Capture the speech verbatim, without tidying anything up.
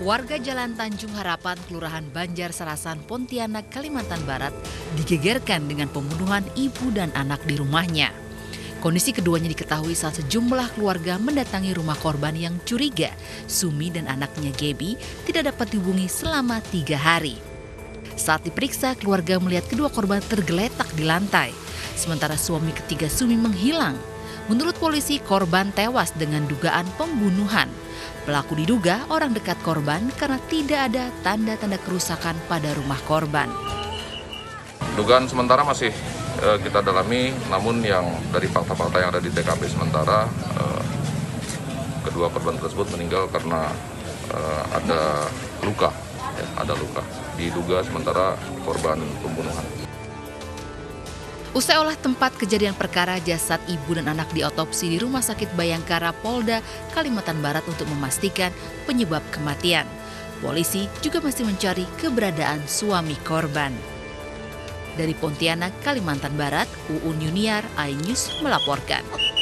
Warga Jalan Tanjung Harapan, Kelurahan Banjar Sarasan, Pontianak, Kalimantan Barat digegerkan dengan pembunuhan ibu dan anak di rumahnya. Kondisi keduanya diketahui saat sejumlah keluarga mendatangi rumah korban yang curiga Sumi dan anaknya Gebi tidak dapat dihubungi selama tiga hari. Saat diperiksa, keluarga melihat kedua korban tergeletak di lantai, sementara suami ketiga Sumi menghilang. Menurut polisi, korban tewas dengan dugaan pembunuhan. Pelaku diduga orang dekat korban karena tidak ada tanda-tanda kerusakan pada rumah korban. Dugaan sementara masih eh, kita dalami, namun yang dari fakta-fakta yang ada di T K P sementara, eh, kedua korban tersebut meninggal karena eh, ada luka, ya, ada luka. Diduga sementara korban pembunuhan. Usai olah tempat kejadian perkara, jasad ibu dan anak diotopsi di Rumah Sakit Bayangkara Polda Kalimantan Barat untuk memastikan penyebab kematian. Polisi juga masih mencari keberadaan suami korban. Dari Pontianak, Kalimantan Barat, Uun Yuniar, iNews melaporkan.